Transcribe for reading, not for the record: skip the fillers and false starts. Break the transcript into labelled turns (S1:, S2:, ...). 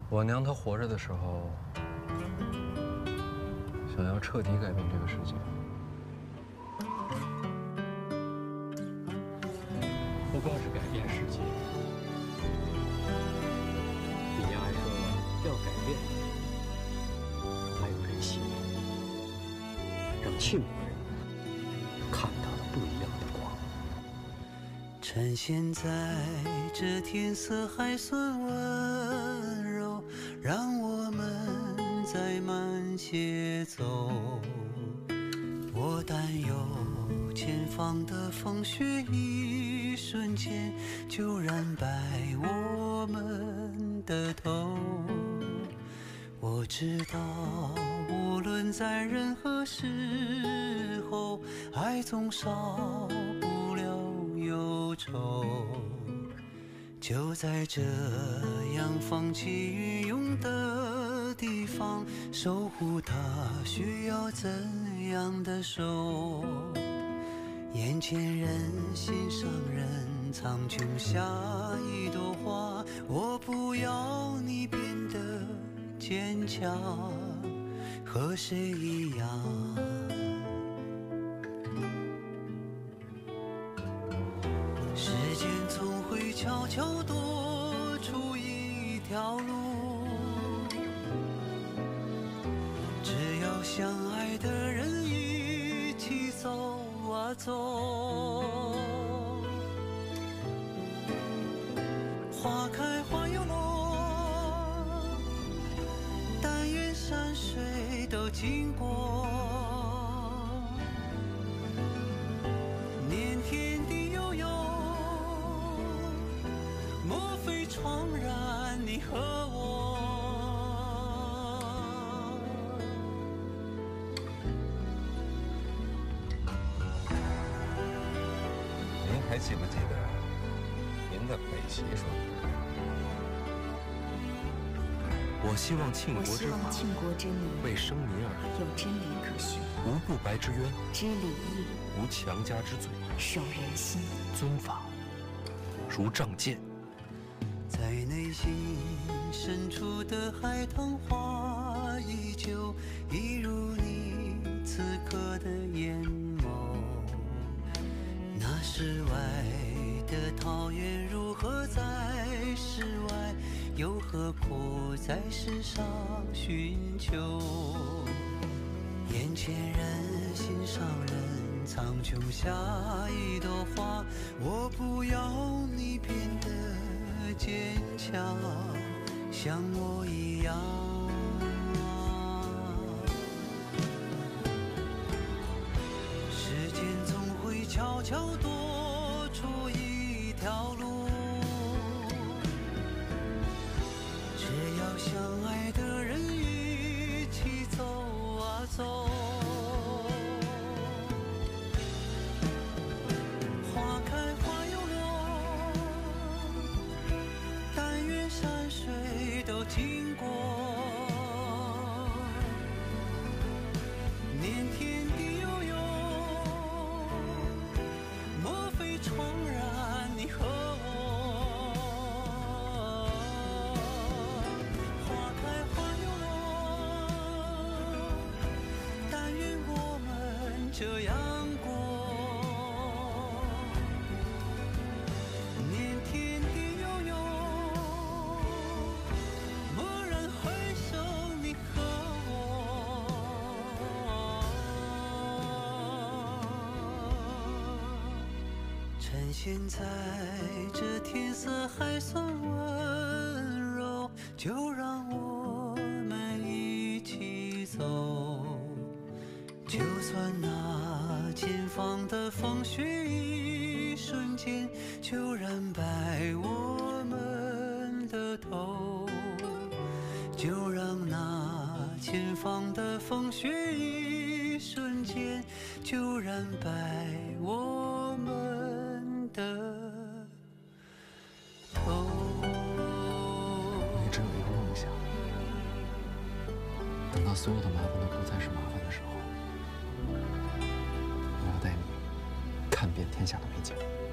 S1: 我娘她活着的时候，想要彻底改变这个世界。
S2: 不光是改变世界，你娘还说要改变的还有人心，让庆国人看到了不一样的光。
S3: 趁现在这天色还算温柔，让我们再慢些走。我担忧前方的风雪一瞬间就染白我们的头。我知道无论在任何时候，爱总少不了忧愁。就在这样风起云涌的地方，守护它需要怎样的手？眼前人心上人，苍穹下一朵花。我不要你变得坚强，和谁一样？时间总会悄悄多出一条路，只要相爱的人一起走啊走。花开花又落，但愿山水都经过。念天地悠悠，莫非怆然你和我？
S1: 您还记不记得您的北齐说的？
S4: 我希望庆国之法
S5: 庆国之民
S4: 为生民而立，
S5: 有真理可循，
S4: 无不白之冤，
S5: 知礼义，
S4: 无强加之罪，
S5: 守人心，
S4: 尊法如仗剑。
S3: 在内心深处的海棠花依旧，一如你此刻的眼眸。那世外的桃源如何在世外，又何苦在世上寻求？眼前人心上人，苍穹下一朵花。我不要你变得坚强，像我一样。时间总会悄悄多出一条路，只要相爱的人一起走啊走。花开花又落，但愿山水都经过。念天地悠悠，莫非怆然你和我？花开花又落，但愿我们这样过。念天地悠悠，蓦然回首你和我。趁现在这天色还算温柔，就让我们一起走。就算那前方的风雪一瞬间就染白我们的头，就让那前方的风雪一瞬间就染白我们的头。
S1: 你只有一个梦想，等到所有的麻烦都不再是麻烦的时候，我要带你看遍天下的美景。